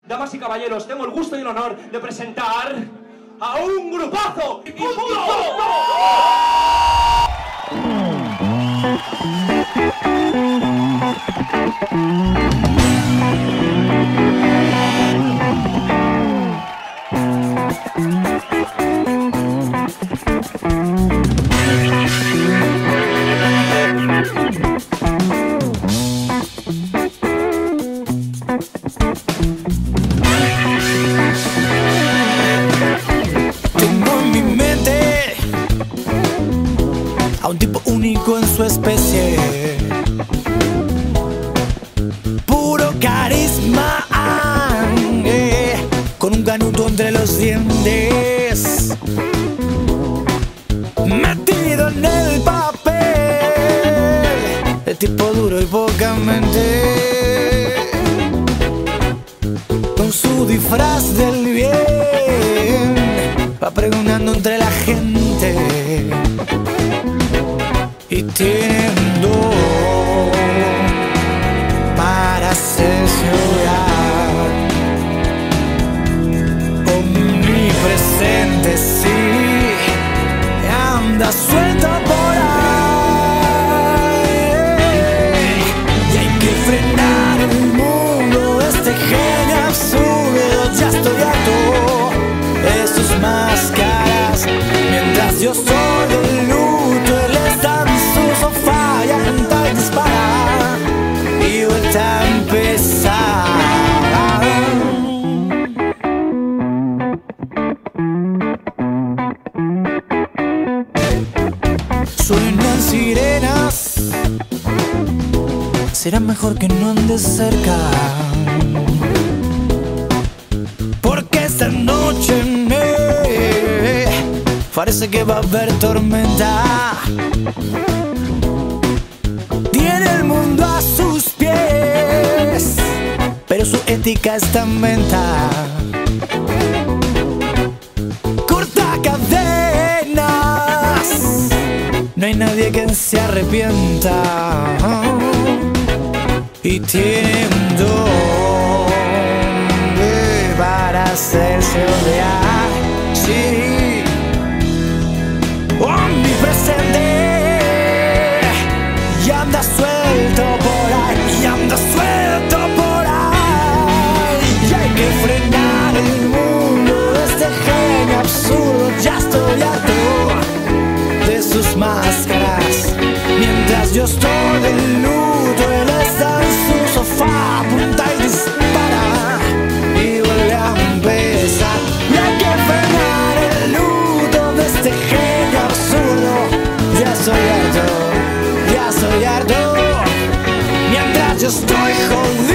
Damas y caballeros, tengo el gusto y el honor de presentar a un grupazo y punto. A un tipo único en su especie, puro carisma, con un canuto entre los dientes, metido en el papel, el tipo duro y poca mente, con su disfraz del bien, va preguntando entre la gente. Y tiene un don para asesorar, omnipresente, sí, anda suelto por ahí. Y hay que frenar el mundo, este genio absurdo. Ya estoy harto de sus máscaras, mientras yo soy del luto, él está en su sofá y a cantar y disparar y vuelta a empezar. Suenan sirenas, será mejor que no andes cerca, porque esta noche parece que va a haber tormenta. Tiene el mundo a sus pies, pero su ética está en venta. Corta cadenas, no hay nadie que se arrepienta. Y tiene un don para hacerse odiar, sí, omnipresente, y anda suelto por ahí, y anda suelto por ahí. Y hay que frenar el mundo de este genio absurdo. Ya estoy harto de sus máscaras, mientras yo estoy del luto, él está en su sofá, apunta y dispara y vuelve a empezar. Y hay que frenar el luto de este genio absurdo. Ya soy harto, mientras yo estoy jodido.